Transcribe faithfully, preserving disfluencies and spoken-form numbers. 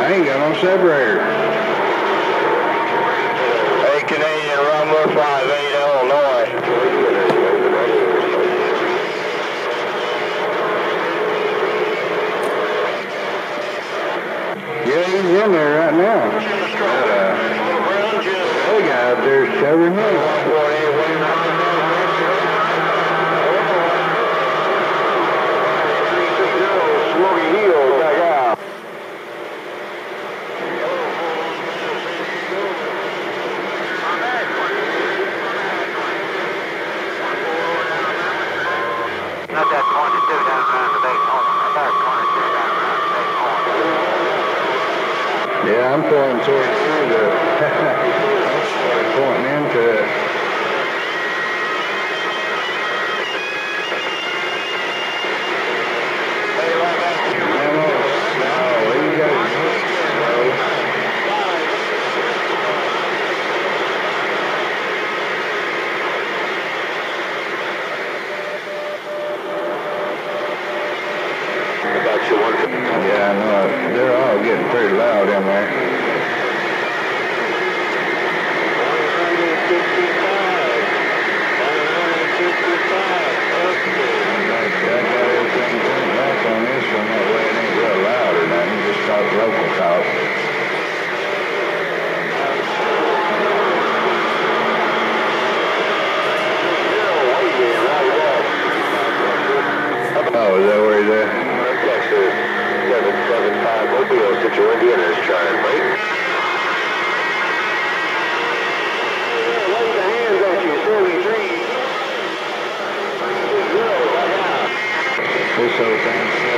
I ain't got no separator. Hey, Canadian Rumbler, five eight Illinois. Yeah, he's in there right now. But, uh, the guy up there is covering him. Not that twenty-two down around the big home. About twenty-two down around the big home. Yeah, I'm pulling towards through the pointing into it. Yeah, I know. They're all getting pretty loud in there. I got everything turned back on this one. That way it ain't real loud or nothing. Just talk local talk. Oh, is that where he's at? seven seven five Mobile, Central Indiana is trying, right? Wave the hands at you, seventy-three. This whole thing's